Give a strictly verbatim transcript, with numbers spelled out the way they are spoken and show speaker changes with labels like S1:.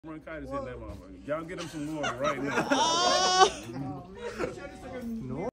S1: Bronchitis hitting that motherfucker. Y'all get him some water right now.